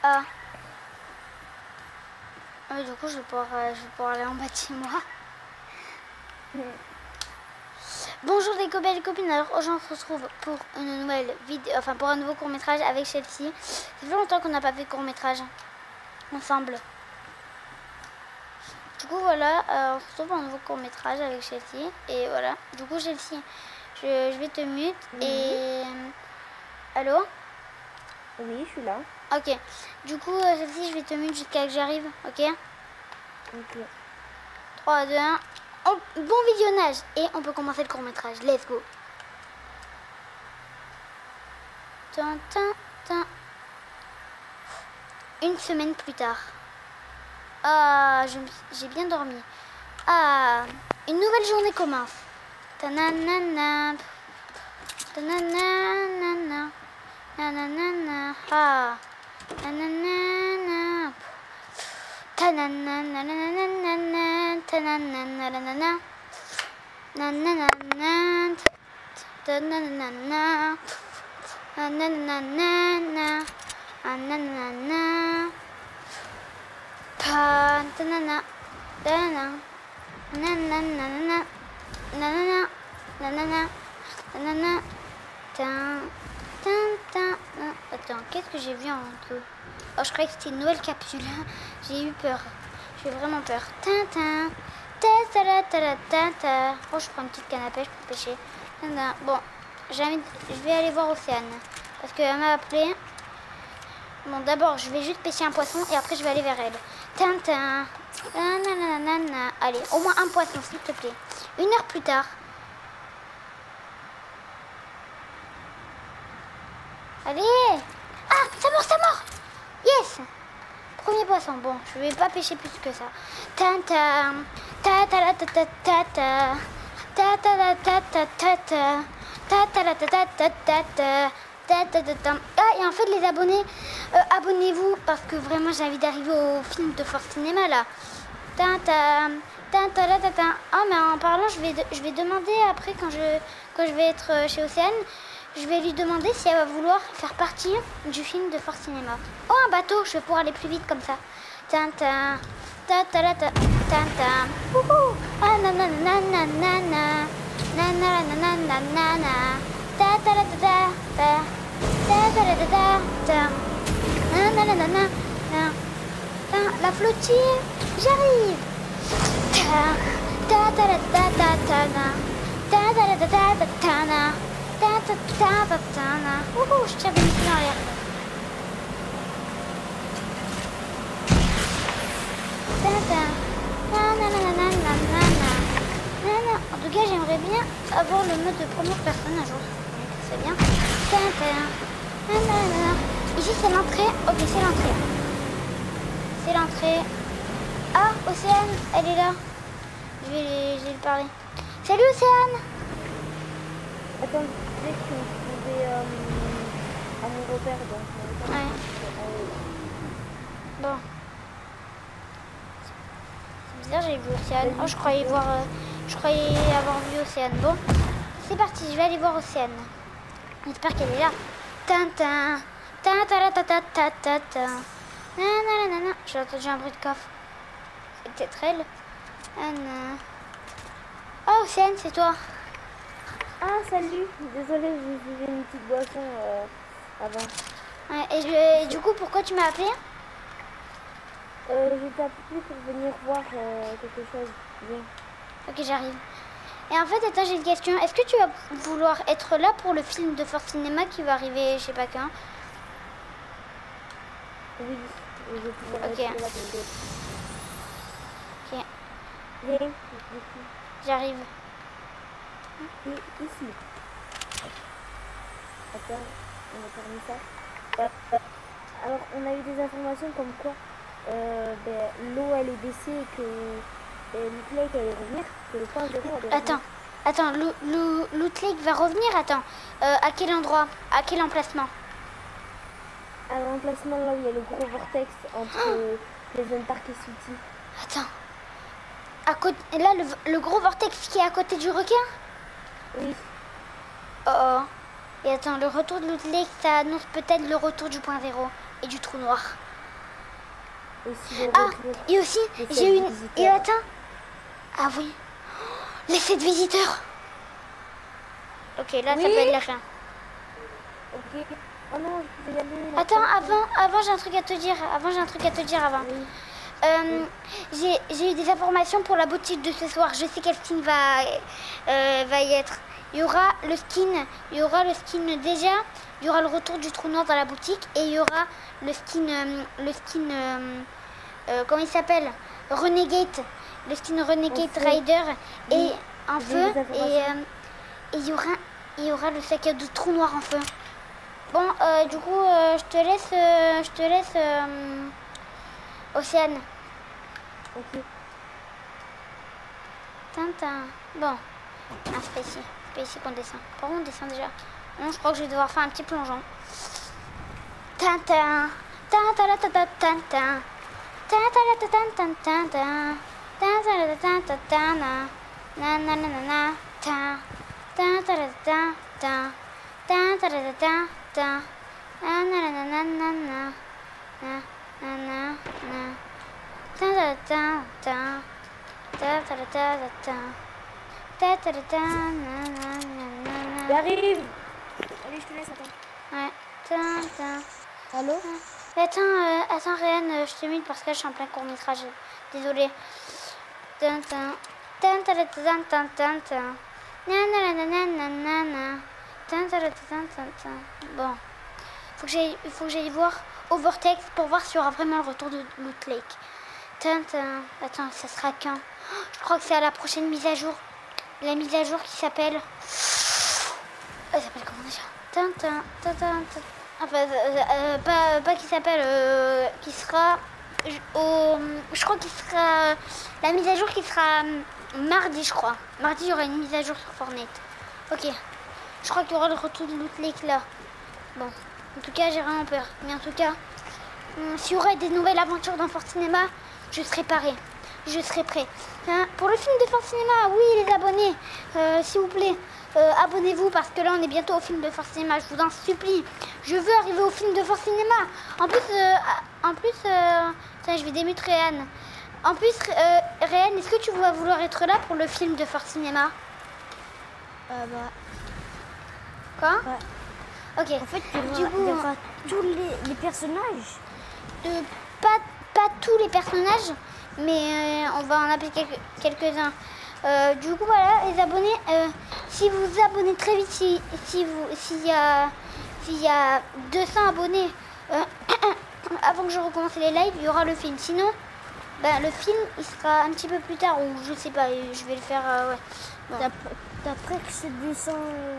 Ah. Du coup, je vais pouvoir aller en bas de chez moi. Bonjour les copains et les copines, alors aujourd'hui on se retrouve pour une nouvelle vidéo, enfin pour un nouveau court-métrage avec Chelsea. Ça fait longtemps qu'on n'a pas fait de court-métrage ensemble. Du coup voilà, on se retrouve pour un nouveau court-métrage avec Chelsea. Et voilà, du coup Chelsea, je vais te mute et... Allô? Oui, je suis là. Ok, du coup Chelsea, je vais te mute jusqu'à que j'arrive, ok? Ok. 3, 2, 1... bon visionnage. Et on peut commencer le court-métrage, let's go. Tin, tin, tin. Une semaine plus tard. Ah, j'ai bien dormi. Ah, une nouvelle journée commence. Ta-na-na-na. Ta-na-na-na-na. Na-na-na-na. Ah. Na-na-na-na. Ta-na-na-na-na-na-na. Ta-na-na-na-na-na. Na-na-na-na. Ta-na-na-na-na. Na-na-na-na-na. Na-na-na-na. Ta-na-na. Ta-na. Na-na-na-na. Na-na-na. Na-na-na. Na-na-na. Attends, qu'est-ce que j'ai vu en tout? Oh, je croyais que c'était une nouvelle capsule. J'ai eu peur. J'ai vraiment peur. Tintin. Oh, je prends une petite canne à pêche pour pêcher. Bon, je vais aller voir Océane. Parce qu'elle m'a appelé. Bon, d'abord, je vais juste pêcher un poisson et après, je vais aller vers elle. Tintin. Allez, au moins un poisson, s'il te plaît. 1 heure plus tard. Allez. Ah, ça mord. Yes. Premier poisson. Bon, je vais pas pêcher plus que ça. Tintin. Ta-ta-la-ta-ta-ta-ta. Ta-ta-la-ta-ta-ta-ta. Ta-ta-la-ta-ta-ta-ta. Ah, et en fait, les abonnés, abonnez-vous parce que vraiment j'ai envie d'arriver au film de Force Cinéma là. Ah, mais en parlant, je vais demander après quand je vais être chez Océane, je vais lui demander si elle va vouloir faire partie du film de Force Cinéma. Oh, un bateau, je vais pouvoir aller plus vite comme ça. Tintin, tintin, tintin, wouhou, ah nananana, nananana, ta ta ta ta ta. La flottille, j'arrive. Ouh, je tire bien dans l'air. En tout cas, j'aimerais bien avoir le mode de première personne un jour. C'est bien. Ici, c'est l'entrée. Ok, c'est l'entrée. C'est l'entrée. Ah, Océane, elle est là. Je vais lui parler. Salut, Océane. Attends, je vais trouver à mon repère. Donc, Ouais. Bon. C'est bizarre, j'ai vu Océane. Oh, je croyais avoir vu Océane. Bon, c'est parti, je vais aller voir Océane. J'espère qu'elle est là. Tintin. Tintin. J'ai entendu un bruit de coffre. C'est peut-être elle. Oh, Océane, c'est toi. Ah, salut. Désolée, j'ai buvais une petite boisson avant. Ouais, et du coup, pourquoi tu m'as appelé? Je t'ai appelé pour venir voir quelque chose. Bien. Ok, j'arrive. Et en fait, attends, j'ai une question. Est-ce que tu vas vouloir être là pour le film de Force Cinéma qui va arriver, je sais pas quand? Oui, je vais pouvoir Ok. être là pour deux. Ok, Viens, j'arrive. ici. Attends, on a permis ça. Alors, on a eu des informations comme quoi l'eau elle est baissée et que le Lake allait revenir, que le point zéro allait revenir. Attends, Loot Lake va revenir. Attends, à quel endroit? À quel emplacement? À l'emplacement là où il y a le gros vortex entre Pleasant Park et City. Attends. Là, le gros vortex qui est à côté du requin? Oui. Oh. Et attends, le retour de Loot Lake, ça annonce peut-être le retour du point zéro et du trou noir. aussi de Ah, recruter et aussi, des j'ai une... visiteurs. Et attends. Ah oui. Les 7 visiteurs. Ok, là, Oui. ça peut être la fin. Ok. Oh non, je vais y aller. là. Attends, avant j'ai un truc à te dire. Avant. Oui. J'ai eu des informations pour la boutique de ce soir. Je sais quel skin va y être. Il y aura le skin déjà. Il y aura le retour du trou noir dans la boutique et il y aura le skin, comment il s'appelle, Renegade, le skin Renegade En feu. Rider et Oui. en J'ai feu eu des informations. et il y aura le sac à dos trou noir en feu. Bon, du coup, je te laisse, Océane. Ok. Tintin. Bon, c'est pas ici qu'on descend. Par où on descend déjà? Non, je crois que je vais devoir faire un petit plongeon. Tintin. Tintin, la tintin, tintin. Tintin, la tintin, tintin. Tintin, la tintin, tintin. Na na na na na. Tin. Tintin, la tintin, tintin. Tintin, la tintin, tintin. Na na na na na na. Na na na na. Tintin, la tintin, tintin. Ta ta ta ta ta ta ta ta ta na na na na. J'arrive. Allez, je te laisse, attends. Ouais. Ta ta. Allô? Attends, Réane, je te mute parce que là, je suis en plein court métrage. Désolée. Ta ta ta ta ta ta ta ta ta. Na na na na na na na. Ta ta ta ta ta ta. Bon. Il faut que j'aille voir Overtex pour voir s'il y aura vraiment le retour de Loot Lake. Tintin. Attends, ça sera quand? Je crois que c'est à la prochaine mise à jour. La mise à jour qui s'appelle... Elle s'appelle comment déjà? Tintin. Tintin. Enfin, pas qui s'appelle... qui sera... Je crois qu'il sera... La mise à jour qui sera mardi, je crois. Mardi, il y aura une mise à jour sur Fortnite. Ok. Je crois qu'il y aura le retour de Loot Lake là. Bon. En tout cas, j'ai vraiment peur. Mais en tout cas, s'il y aurait des nouvelles aventures dans Fortnite, je serai paré. Je serai prêt. Hein, pour le film de Fortnite, oui, les abonnés, s'il vous plaît, abonnez-vous parce que là, on est bientôt au film de Fortnite. Je vous en supplie. Je veux arriver au film de Fortnite. En plus, tiens, je vais démuter Réane. En plus, Réane, est-ce que tu vas vouloir être là pour le film de Fortnite? Bah. Quoi? Ouais. Ok. En fait, il Du coup, y aura tous les personnages. Pas tous les personnages, mais on va en appeler quelques-uns. Du coup, voilà, les abonnés, si vous vous abonnez très vite, s'il y a 200 abonnés avant que je recommence les lives, il y aura le film. Sinon, le film, il sera un petit peu plus tard, ou je sais pas, je vais le faire, ouais. Bon. T'as presque 200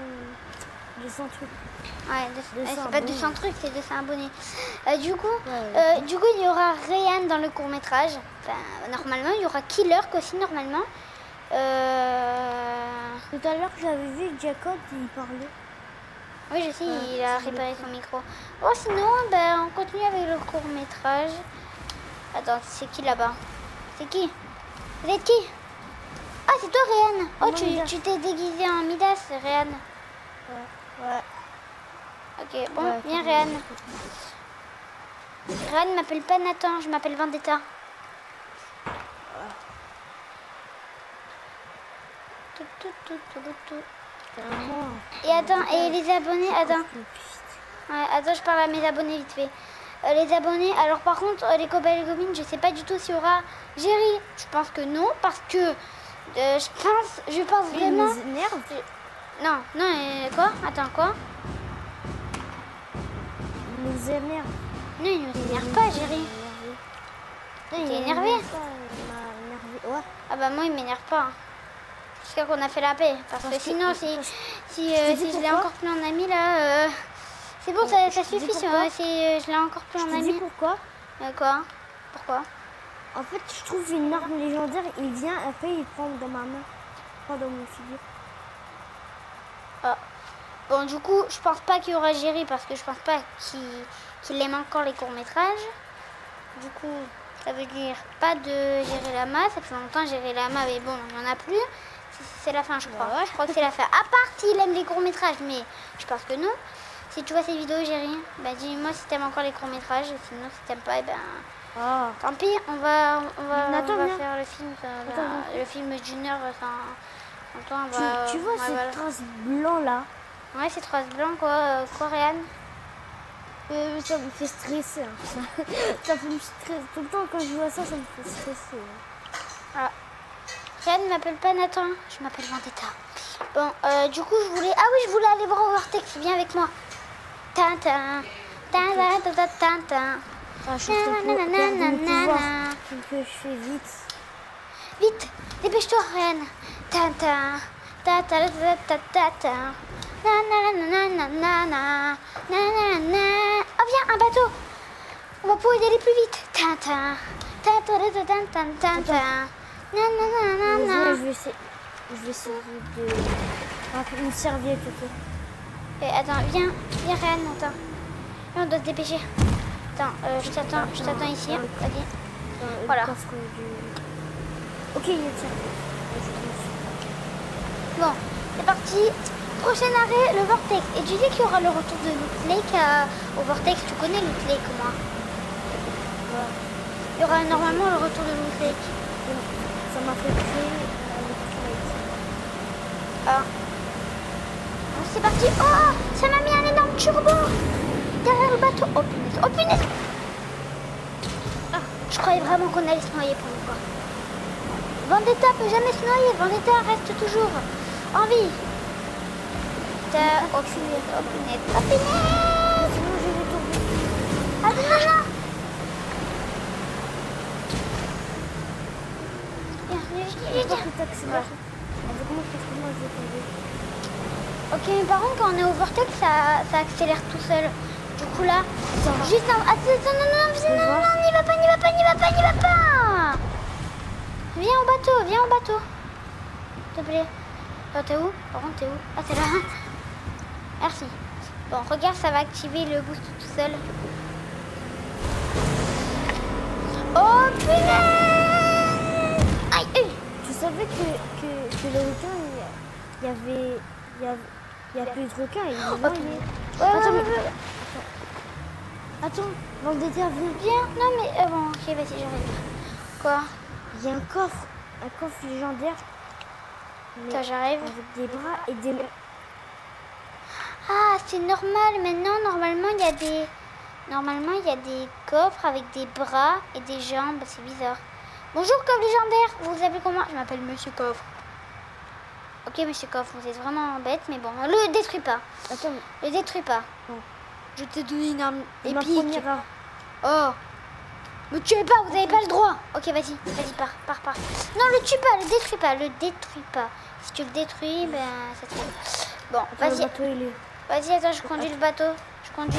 trucs. Ouais, c'est pas 200 trucs, c'est 200 abonnés. Du coup, il y aura Réane dans le court-métrage. Enfin, normalement, il y aura Killer aussi, normalement. Tout à l'heure, j'avais vu Jacob, il parlait. Oui, je sais, il a réparé son micro. Oh, sinon, on continue avec le court-métrage. Attends, c'est qui là-bas? C'est qui? Vous êtes qui? Ah, c'est toi, Réane. Oh, tu t'es déguisé en Midas, Réane. Ouais. Ok, bon, viens Réane. Réane m'appelle pas Nathan, je m'appelle Vendetta. Et attends, et les abonnés, attends. Ouais, attends, je parle à mes abonnés vite fait. Les abonnés, alors par contre, les copains et les copines, je sais pas du tout s'il y aura Jerry. Je pense que non, parce que je pense vraiment... Il nous énerve. Non, quoi? Attends, quoi? Il nous énerve. Non, il nous énerve pas, Jerry. T'es énervé? Il m'a énervé, ouais. Ah bah moi, il m'énerve pas. Jusqu'à qu'on a fait la paix. Parce que sinon, si je l'ai encore plus en ami, là... c'est bon, ça suffit, si je l'ai encore plus en ami. Tu sais pourquoi? Quoi? Pourquoi? En fait, je trouve une arme légendaire, il vient, après il prend dans ma main. Pas dans mon figure. Ah. Bon, du coup, je pense pas qu'il y aura Jerry parce que je pense pas qu'il aime encore les courts-métrages. Du coup, ça veut dire pas de Jerry Lama. Ça fait longtemps Jerry Lama, mais bon, il n'y en a plus. C'est la fin, je crois. Ouais. Je crois que c'est la fin. À part s'il aime les courts-métrages, mais je pense que non. Si tu vois cette vidéo, j'ai rien. Bah dis-moi si t'aimes encore les courts-métrages. Sinon, si t'aimes pas, tant pis. On va faire le film. Le film d'une heure. Tu vois cette trace blanc là? Ouais, c'est trace blanc quoi, coréenne. Ça me fait stresser. Hein. Ça me stresse. Tout le temps quand je vois ça, ça me fait stresser. Ah. Rien ne m'appelle pas Nathan. Je m'appelle Vendetta. Bon, du coup, je voulais aller voir Overtex. Viens avec moi. Tintin. Tintin. Tintin. Ah, je suis en que je fais vite. Vite, dépêche-toi, Reine. Tintin. Tintin. Tintin. Oh, viens, un bateau. On va pouvoir y aller plus vite. Tintin. Tintin. Tintin. Je vais essayer de... une serviette, ok. Et attends, viens, Réane, attends. On doit se dépêcher. Attends, je t'attends ici. Vas-y. Voilà. Ok, tiens. Bon, c'est parti. Prochain arrêt, le Vortex. Et tu sais qu'il y aura le retour de Loot Lake au Vortex. Tu connais Loot Lake, moi? Ouais. Il y aura normalement le retour de Loot Lake. Ça m'a fait créer Ah. C'est parti. Oh, ça m'a mis un énorme turbo derrière le bateau. Oh punaise. Oh punaise. Ah, je croyais vraiment qu'on allait se noyer pour une fois. Vendetta peut jamais se noyer. Vendetta reste toujours en vie. Oh punaise. Oh punaise. Oh punaise. Sinon je vais tomber. Ah non. Ok, mais par contre, quand on est au vortex, ça accélère tout seul. Du coup, là, juste en... Attends, non, n'y va pas. Viens au bateau. S'il te plaît. Oh, t'es où? Par contre, t'es où? Ah, c'est là. Merci. Bon, regarde, ça va activer le boost tout seul. Oh, punaise! Aïe. Tu savais que les requins, il y a plus de requins. Attends, Vendetta, viens. Non, mais bon, ok, vas-y, j'arrive. Quoi? Il y a un coffre légendaire. Toi, j'arrive. Avec des bras et des mains. Ah, c'est normal. Maintenant, normalement, il y a des coffres avec des bras et des jambes. C'est bizarre. Bonjour, coffre légendaire. Vous vous appelez comment? Je m'appelle Monsieur Coffre. Ok, Monsieur Coffre, vous êtes vraiment bête, mais bon, le détruis pas. Attends. Le détruis pas. Non. Je t'ai donné une arme épique. Ma oh. Me tuez pas, vous n'avez pas le droit. Ok, vas-y, pars. Non, le tue pas, le détruis pas. Si tu le détruis, ben, ça te fait. Bon, vas-y. Vas-y, attends, je conduis le bateau. Je conduis.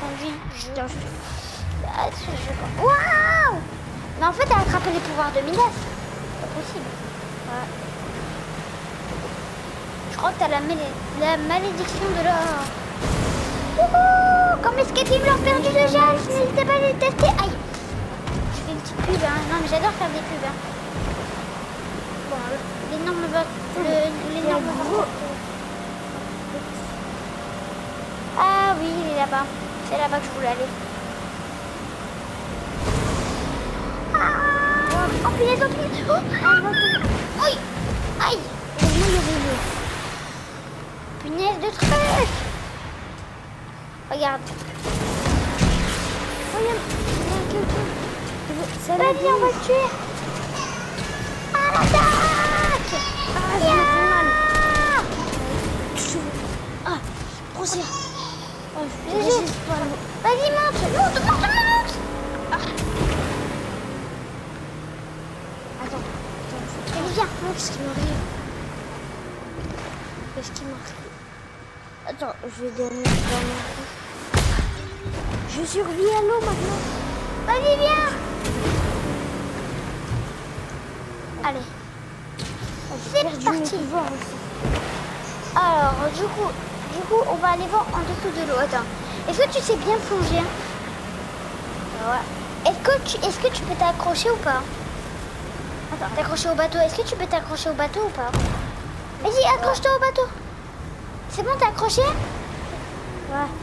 Waouh! Mais en fait, t'as attrapé les pouvoirs de Midas. C'est pas possible. Ouais. Je crois que t'as la malédiction de l'or. Wouhou! Comme Escape Game leur perdu de Jacques. N'hésitez pas à les tester. Aïe! Je fais une petite pub, hein. Non, mais j'adore faire des pubs, hein. Bon, l'énorme bateau. Ah oui, il est là-bas. C'est là-bas que je voulais aller. Oh punaise. Oh, oui. Aïe. Punaise de truc. Regarde. Vas-y, on va le tuer. À l'attaque. Grossière. Vas-y, monte. Attends. Viens, monte. Qu'est-ce qui m'arrive? Attends, je vais dormir. Je survis à l'eau maintenant. Vas-y, viens. Allez. C'est parti. Alors, du coup, on va aller voir en dessous de l'eau. Attends. Est-ce que tu sais bien plonger? Ouais. Est-ce que tu peux t'accrocher ou pas? Attends, t'accrocher au bateau. Est-ce que tu peux t'accrocher au bateau ou pas? Vas-y, accroche-toi au bateau. C'est bon, t'es accroché? Ouais.